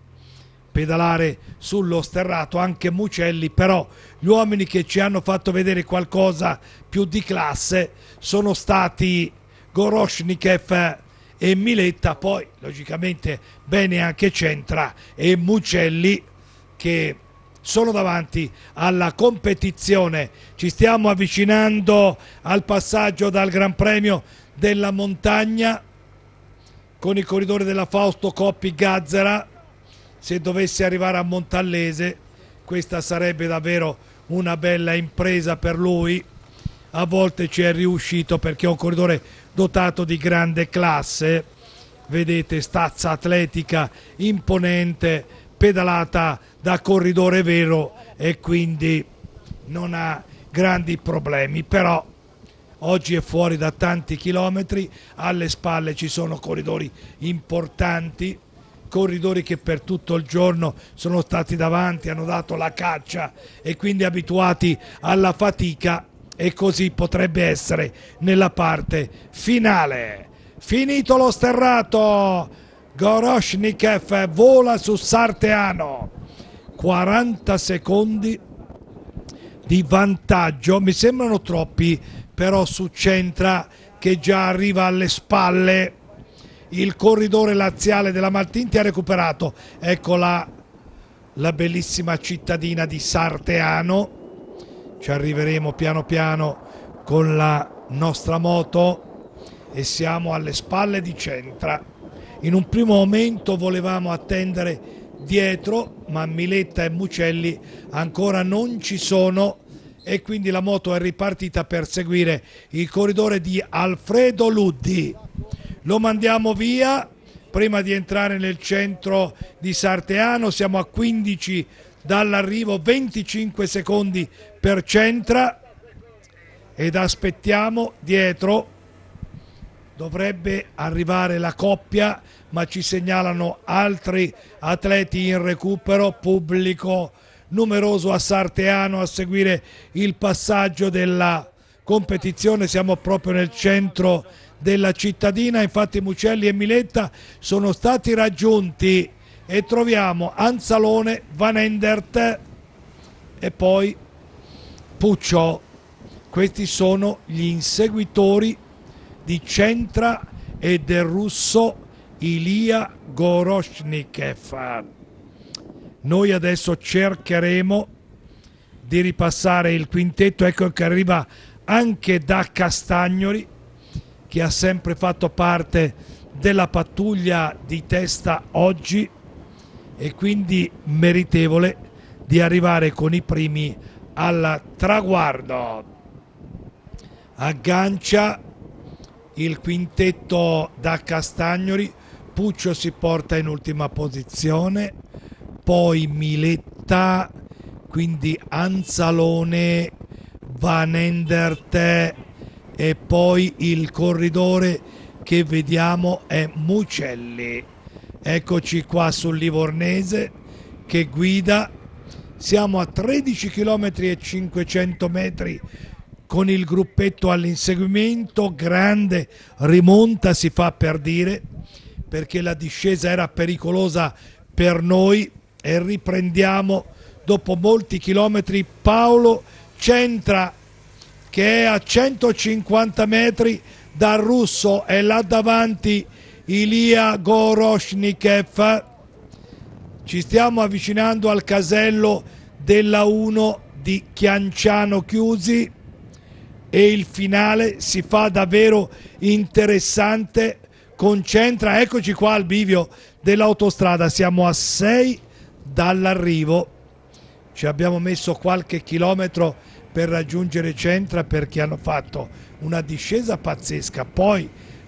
pedalare sullo sterrato, anche Mucelli, però gli uomini che ci hanno fatto vedere qualcosa più di classe sono stati Goroshnikov e Miletta, poi logicamente bene anche Centra e Mucelli, che sono davanti alla competizione. Ci stiamo avvicinando al passaggio dal Gran Premio della Montagna con i corridori della Fausto Coppi Gazzera. Se dovesse arrivare a Montallese, questa sarebbe davvero una bella impresa per lui. A volte ci è riuscito perché è un corridore dotato di grande classe, vedete, stazza atletica imponente, pedalata da corridore vero, e quindi non ha grandi problemi. Però oggi è fuori da tanti chilometri, alle spalle ci sono corridori importanti, corridori che per tutto il giorno sono stati davanti, hanno dato la caccia e quindi abituati alla fatica, e così potrebbe essere nella parte finale. Finito lo sterrato, Goroshnikov vola su Sarteano, quaranta secondi di vantaggio, mi sembrano troppi però su Centra, che già arriva alle spalle. Il corridore laziale della Maltinti ha recuperato, eccola la bellissima cittadina di Sarteano. Ci arriveremo piano piano con la nostra moto e siamo alle spalle di Centra. In un primo momento volevamo attendere dietro, ma Miletta e Mucelli ancora non ci sono, e quindi la moto è ripartita per seguire il corridore di Alfredo Luddi. Lo mandiamo via prima di entrare nel centro di Sarteano. Siamo a quindici dall'arrivo, venticinque secondi per Centra, ed aspettiamo dietro. Dovrebbe arrivare la coppia, ma ci segnalano altri atleti in recupero, pubblico numeroso a Sarteano a seguire il passaggio della competizione. Siamo proprio nel centro della cittadina, infatti Mucelli e Miletta sono stati raggiunti, e troviamo Anzalone, Van Endert e poi Puccio. Questi sono gli inseguitori di Centra e del russo Ilya Goroshnikov. Noi adesso cercheremo di ripassare il quintetto. Ecco che arriva anche da Castagnoli, che ha sempre fatto parte della pattuglia di testa oggi, e quindi meritevole di arrivare con i primi al traguardo. Aggancia il quintetto da Castagnoli, Puccio si porta in ultima posizione, poi Miletta, quindi Anzalone, Van Endert, e poi il corridore che vediamo è Mucelli. Eccoci qua sul Livornese che guida. Siamo a tredici chilometri e cinquecento metri con il gruppetto all'inseguimento. Grande rimonta si fa per dire, perché la discesa era pericolosa per noi, e riprendiamo dopo molti chilometri. Paolo Centra, che è a centocinquanta metri dal russo, e là davanti Ilya Goroshnikov. Ci stiamo avvicinando al casello della uno di Chianciano Chiusi, e il finale si fa davvero interessante con Centra. Eccoci qua al bivio dell'autostrada, siamo a sei dall'arrivo, ci abbiamo messo qualche chilometro per raggiungere Centra, perché hanno fatto una discesa pazzesca. Poi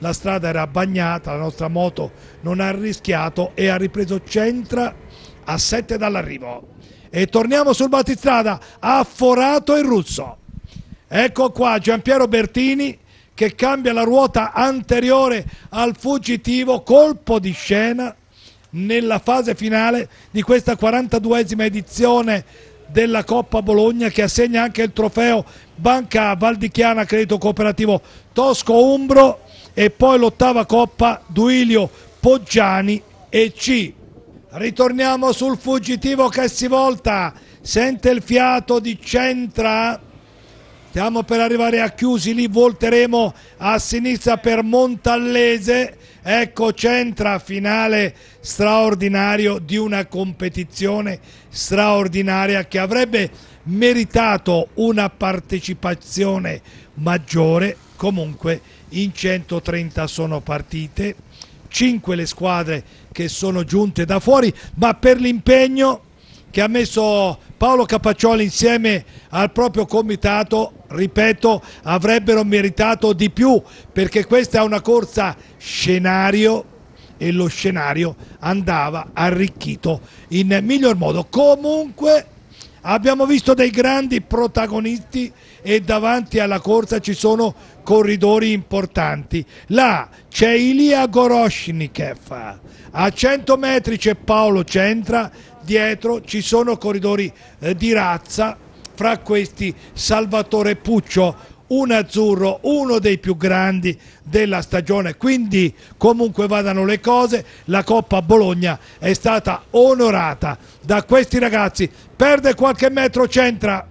la strada era bagnata, la nostra moto non ha rischiato e ha ripreso Centra a sette dall'arrivo. E torniamo sul battistrada, ha forato il Russo. Ecco qua Giampiero Bertini che cambia la ruota anteriore al fuggitivo, colpo di scena nella fase finale di questa quarantaduesima edizione della Coppa Bologna, che assegna anche il trofeo Banca Valdichiana Credito Cooperativo Tosco Umbro, e poi l'ottava Coppa Duilio Poggiani E C. Ritorniamo sul fuggitivo che si volta, sente il fiato di Centra, stiamo per arrivare a Chiusi, lì volteremo a sinistra per Montallese. Ecco Centra, finale straordinario di una competizione straordinaria che avrebbe meritato una partecipazione maggiore. Comunque in centotrenta sono partite, cinque le squadre che sono giunte da fuori, ma per l'impegno che ha messo Paolo Capaccioli insieme al proprio comitato, ripeto, avrebbero meritato di più, perché questa è una corsa scenario e lo scenario andava arricchito in miglior modo. Comunque abbiamo visto dei grandi protagonisti e davanti alla corsa ci sono corridori importanti. Là c'è Ilya Goroshnikov, a cento metri c'è Paolo Centra, dietro ci sono corridori eh, di razza, fra questi Salvatore Puccio, un azzurro, uno dei più grandi della stagione. Quindi comunque vadano le cose, la Coppa Bologna è stata onorata da questi ragazzi. Perde qualche metro Centra,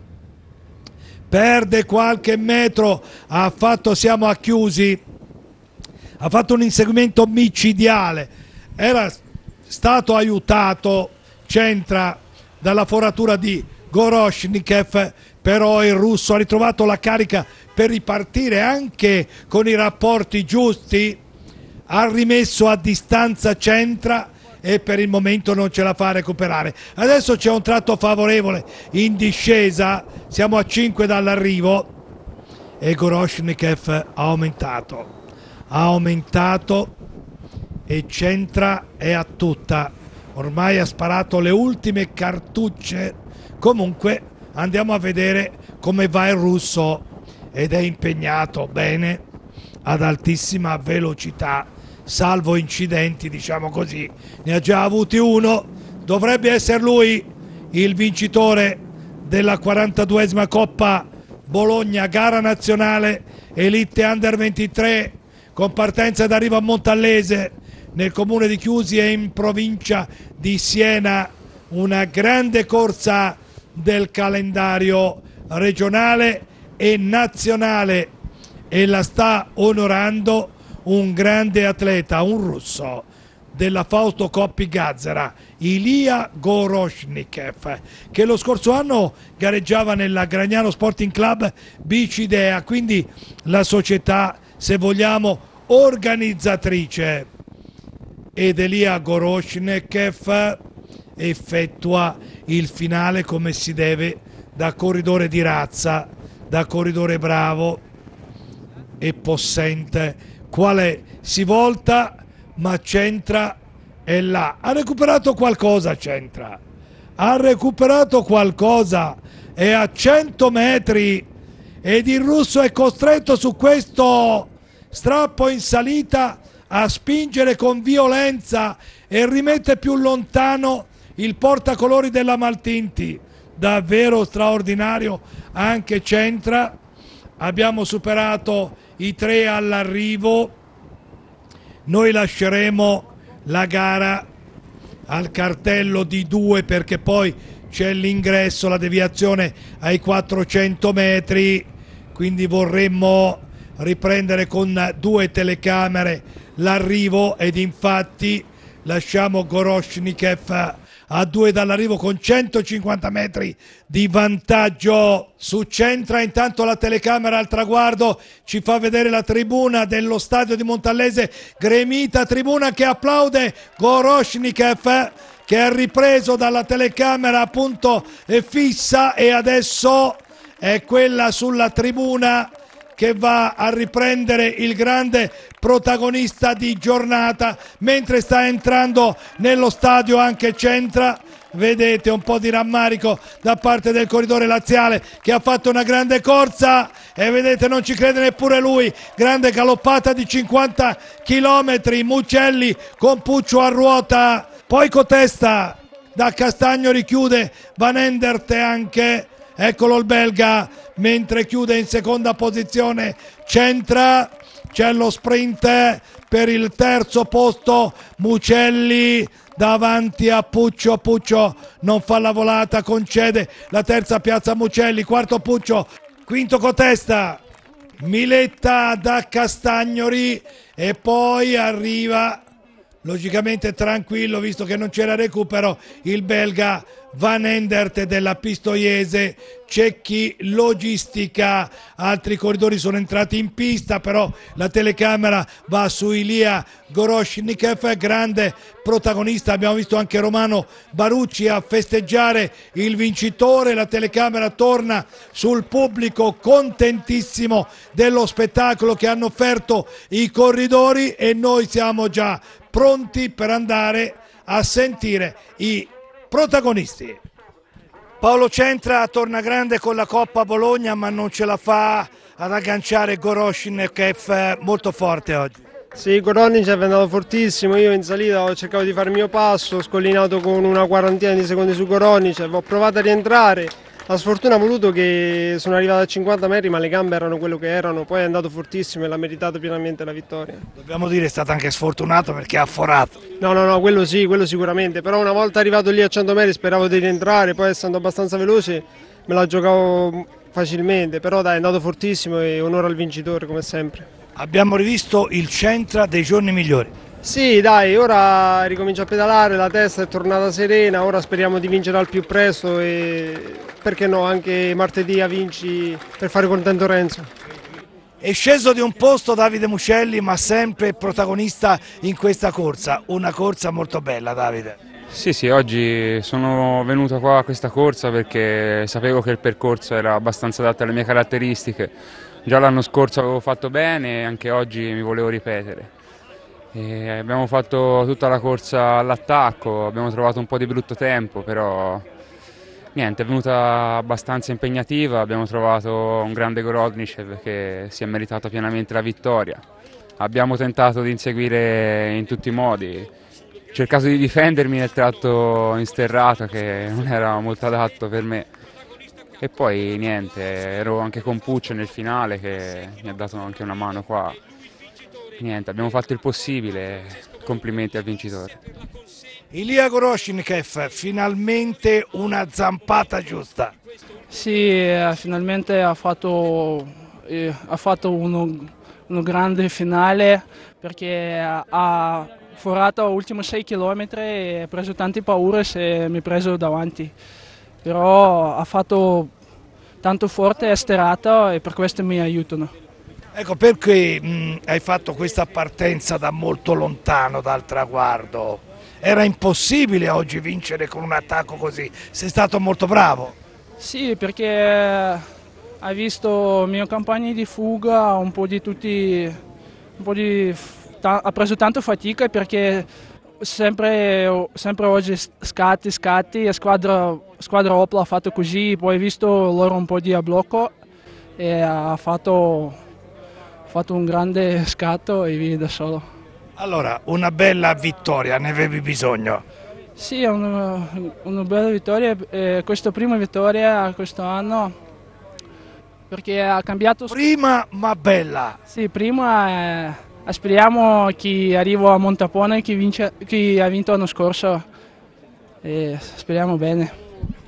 perde qualche metro, ha fatto, siamo a Chiusi, ha fatto un inseguimento micidiale, era stato aiutato Centra dalla foratura di Goroshnikov, però il russo ha ritrovato la carica per ripartire anche con i rapporti giusti, ha rimesso a distanza Centra e per il momento non ce la fa a recuperare. Adesso c'è un tratto favorevole in discesa, siamo a cinque dall'arrivo e Goroshnikov ha aumentato, ha aumentato e Centra è a tutta, ormai ha sparato le ultime cartucce. Comunque andiamo a vedere come va il russo, ed è impegnato bene ad altissima velocità, salvo incidenti, diciamo così, ne ha già avuti uno. Dovrebbe essere lui il vincitore della quarantaduesima Coppa Bologna, gara nazionale Elite Under ventitré, con partenza d'arrivo a Montallese nel comune di Chiusi e in provincia di Siena. Una grande corsa del calendario regionale e nazionale, e la sta onorando un grande atleta, un russo della Fausto Coppi Gazzara, Ilya Goroshnikov, che lo scorso anno gareggiava nella Gragnano Sporting Club Bicidea, quindi la società, se vogliamo, organizzatrice. Ed Ilya Goroshnikov effettua il finale come si deve, da corridore di razza, da corridore bravo e possente, quale si volta, ma Centra è là. Ha recuperato qualcosa Centra, ha recuperato qualcosa, è a cento metri ed il russo è costretto su questo strappo in salita a spingere con violenza e rimette più lontano il portacolori della Maltinti. Davvero straordinario anche Centra. Abbiamo superato i tre all'arrivo, noi lasceremo la gara al cartello di due perché poi c'è l'ingresso, la deviazione ai quattrocento metri, quindi vorremmo riprendere con due telecamere l'arrivo, ed infatti lasciamo Goroshnikov a due dall'arrivo con centocinquanta metri di vantaggio su Centra. Intanto la telecamera al traguardo ci fa vedere la tribuna dello stadio di Montallese, gremita tribuna che applaude Goroshnikov, che ha ripreso dalla telecamera appunto fissa, e adesso è quella sulla tribuna che va a riprendere il grande protagonista di giornata, mentre sta entrando nello stadio anche Centra. Vedete un po' di rammarico da parte del corridore laziale che ha fatto una grande corsa e vedete non ci crede neppure lui, grande galoppata di cinquanta chilometri, Muccelli con Puccio a ruota, poi Cotesta da Castagno richiude, Van Endert anche, eccolo il belga, mentre chiude in seconda posizione Centra, c'è lo sprint per il terzo posto, Muccelli davanti a Puccio, Puccio non fa la volata, concede la terza piazza a Muccelli, quarto Puccio, quinto Cotesta, Miletta da Castagnori e poi arriva logicamente tranquillo visto che non c'era recupero il belga Van Endert della Pistoiese, Cecchi Logistica, altri corridori sono entrati in pista, però la telecamera va su Ilia Goroshnikov, grande protagonista, abbiamo visto anche Romano Barucci a festeggiare il vincitore, la telecamera torna sul pubblico contentissimo dello spettacolo che hanno offerto i corridori e noi siamo già pronti per andare a sentire i protagonisti. Paolo Centra torna grande con la Coppa Bologna ma non ce la fa ad agganciare Goroshnikov molto forte oggi. Sì, Goroshnikov è andato fortissimo, io in salita ho cercato di fare il mio passo, ho scollinato con una quarantina di secondi su Goroshnikov, ho provato a rientrare, la sfortuna ha voluto che sono arrivato a cinquanta metri ma le gambe erano quello che erano, poi è andato fortissimo e l'ha meritato pienamente la vittoria. Dobbiamo dire è stato anche sfortunato perché ha forato. No, no, no, quello sì, quello sicuramente, però una volta arrivato lì a cento metri speravo di rientrare, poi essendo abbastanza veloce me la giocavo facilmente, però dai è andato fortissimo e onore al vincitore come sempre. Abbiamo rivisto il Centra dei giorni migliori. Sì, dai, ora ricomincia a pedalare, la testa è tornata serena, ora speriamo di vincere al più presto e perché no, anche martedì a vinci per fare contento Renzo. È sceso di un posto Davide Muccelli ma sempre protagonista in questa corsa, una corsa molto bella Davide. Sì, sì, oggi sono venuto qua a questa corsa perché sapevo che il percorso era abbastanza adatto alle mie caratteristiche, già l'anno scorso avevo fatto bene e anche oggi mi volevo ripetere. E abbiamo fatto tutta la corsa all'attacco, abbiamo trovato un po' di brutto tempo, però niente, è venuta abbastanza impegnativa, abbiamo trovato un grande Goroshnikov che si è meritato pienamente la vittoria. Abbiamo tentato di inseguire in tutti i modi, ho cercato di difendermi nel tratto in sterrato che non era molto adatto per me. E poi niente, ero anche con Puccio nel finale che mi ha dato anche una mano qua. Niente, abbiamo fatto il possibile, complimenti al vincitore. Ilia Goroshnikov, finalmente una zampata giusta. Sì, finalmente ha fatto, eh, ha fatto uno, uno grande finale perché ha forato l'ultimo sei chilometri e ha preso tante paure se mi ha preso davanti. Però ha fatto tanto forte e sterato e per questo mi aiutano. Ecco perché mh, hai fatto questa partenza da molto lontano dal traguardo. Era impossibile oggi vincere con un attacco così, sei stato molto bravo. Sì, perché hai visto i miei compagni di fuga, un po' di tutti, un po' di, ha preso tanto fatica perché sempre, sempre oggi scatti, scatti, e squadra, squadra Opel ha fatto così, poi hai visto loro un po' di a blocco e ha fatto... Ha fatto un grande scatto e via da solo. Allora, una bella vittoria, ne avevi bisogno? Sì, è una, una bella vittoria, eh, questa prima vittoria questo anno, perché ha cambiato... Prima ma bella! Sì, prima eh, speriamo chi arriva a Montapone, chi, vince, chi ha vinto l'anno scorso, e speriamo bene.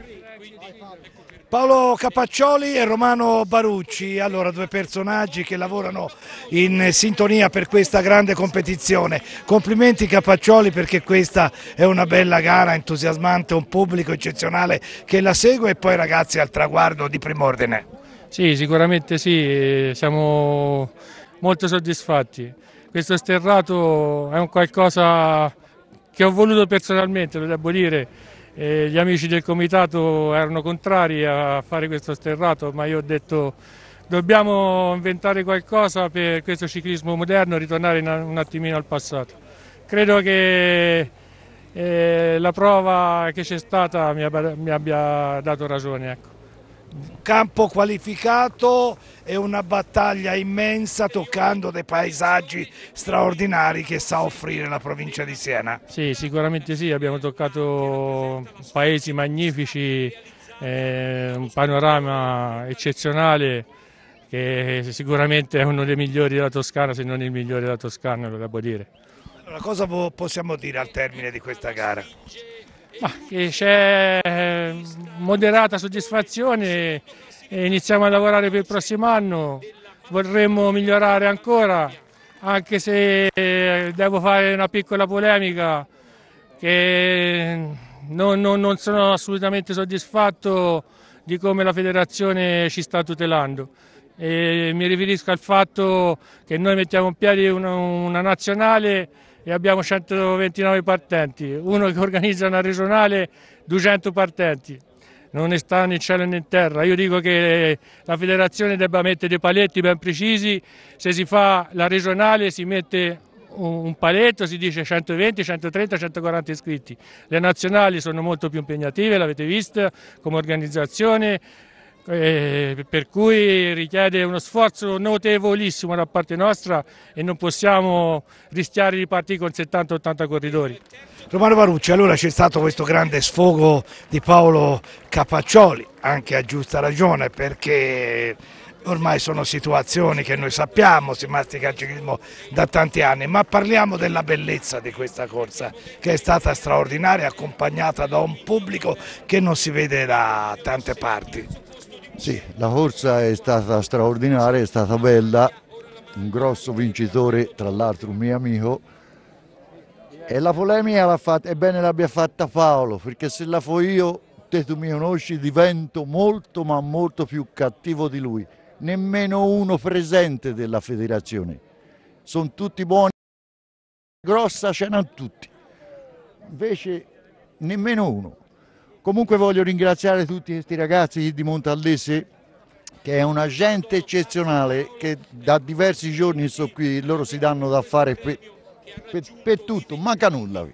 Paolo Capaccioli e Romano Barucci, allora due personaggi che lavorano in sintonia per questa grande competizione. Complimenti Capaccioli perché questa è una bella gara entusiasmante, un pubblico eccezionale che la segue e poi ragazzi al traguardo di prim'ordine. Sì, sicuramente sì, siamo molto soddisfatti. Questo sterrato è un qualcosa che ho voluto personalmente, lo devo dire. E gli amici del comitato erano contrari a fare questo sterrato, ma io ho detto dobbiamo inventare qualcosa per questo ciclismo moderno, ritornare un attimino al passato. Credo che eh, la prova che c'è stata mi abbia, mi abbia dato ragione. Ecco. Campo qualificato e una battaglia immensa toccando dei paesaggi straordinari che sa offrire la provincia di Siena. Sì, sicuramente sì, abbiamo toccato paesi magnifici, eh, un panorama eccezionale che sicuramente è uno dei migliori della Toscana, se non il migliore della Toscana, lo devo dire. Allora, cosa possiamo dire al termine di questa gara? C'è moderata soddisfazione e iniziamo a lavorare per il prossimo anno, vorremmo migliorare ancora, anche se devo fare una piccola polemica che non, non, non sono assolutamente soddisfatto di come la federazione ci sta tutelando. E mi riferisco al fatto che noi mettiamo in piedi una, una nazionale e abbiamo centoventinove partenti, uno che organizza una regionale, duecento partenti, non sta né in cielo né in terra. Io dico che la federazione debba mettere dei paletti ben precisi, se si fa la regionale si mette un paletto, si dice centoventi, centotrenta, centoquaranta iscritti. Le nazionali sono molto più impegnative, l'avete vista, come organizzazione, Eh, per cui richiede uno sforzo notevolissimo da parte nostra e non possiamo rischiare di partire con settanta ottanta corridori. Romano Parucci, allora c'è stato questo grande sfogo di Paolo Capaccioli, anche a giusta ragione, perché ormai sono situazioni che noi sappiamo, si mastica il ciclismo da tanti anni, ma parliamo della bellezza di questa corsa che è stata straordinaria, accompagnata da un pubblico che non si vede da tante parti. Sì, la corsa è stata straordinaria, è stata bella, un grosso vincitore, tra l'altro un mio amico, e la polemica l'ha fatta, è bene l'abbia fatta Paolo, perché se la fo io, te tu mi conosci, divento molto ma molto più cattivo di lui, nemmeno uno presente della federazione, sono tutti buoni, grossa ce n'hanno tutti, invece nemmeno uno. Comunque voglio ringraziare tutti questi ragazzi di Montallese, che è una gente eccezionale, che da diversi giorni sono qui, loro si danno da fare per, per, per tutto, manca nulla.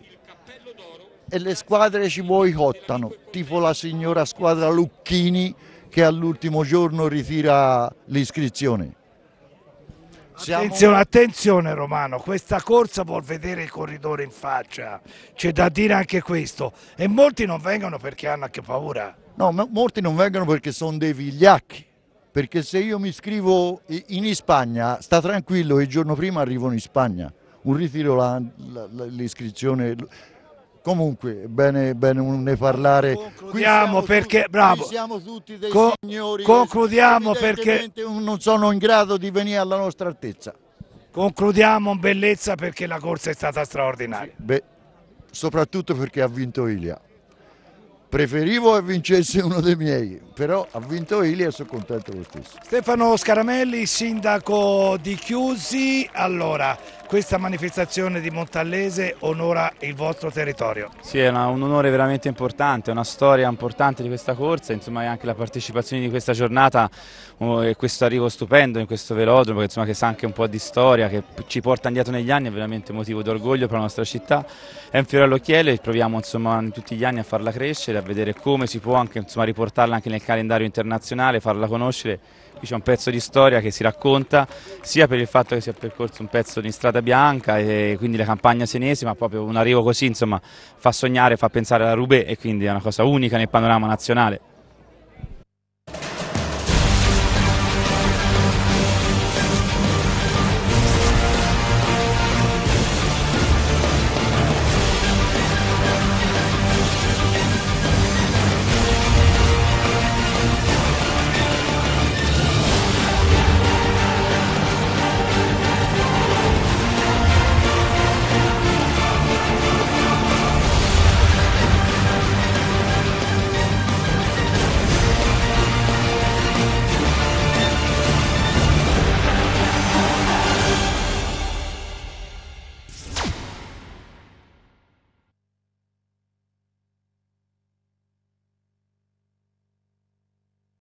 E le squadre ci boicottano, tipo la signora squadra Lucchini che all'ultimo giorno ritira l'iscrizione. Siamo... Attenzione, attenzione Romano, questa corsa vuol vedere il corridore in faccia, c'è da dire anche questo, e molti non vengono perché hanno anche paura. No, ma molti non vengono perché sono dei vigliacchi, perché se io mi iscrivo in Spagna, sta tranquillo che il giorno prima arrivo in Spagna, un ritiro l'iscrizione. Comunque, bene, bene ne parlare. Concludiamo perché, tutti, bravo, siamo tutti dei Co signori concludiamo perché non sono in grado di venire alla nostra altezza. Concludiamo in bellezza perché la corsa è stata straordinaria. Beh, soprattutto perché ha vinto Ilia. Preferivo che vincesse uno dei miei, però ha vinto Ilia e sono contento lo stesso. Stefano Scaramelli, sindaco di Chiusi, allora questa manifestazione di Montallese onora il vostro territorio. Sì, è una, un onore veramente importante, una storia importante di questa corsa, insomma, e anche la partecipazione di questa giornata oh, e questo arrivo stupendo in questo velodromo che, insomma, che sa anche un po' di storia, che ci porta indietro negli anni, è veramente motivo d'orgoglio per la nostra città. È un fiore all'occhiello e proviamo, insomma, in tutti gli anni a farla crescere, a vedere come si può anche, insomma, riportarla anche nel calendario internazionale, farla conoscere. Qui c'è un pezzo di storia che si racconta sia per il fatto che si è percorso un pezzo di strada bianca e quindi la campagna senese, ma proprio un arrivo così, insomma, fa sognare, fa pensare alla Roubaix e quindi è una cosa unica nel panorama nazionale.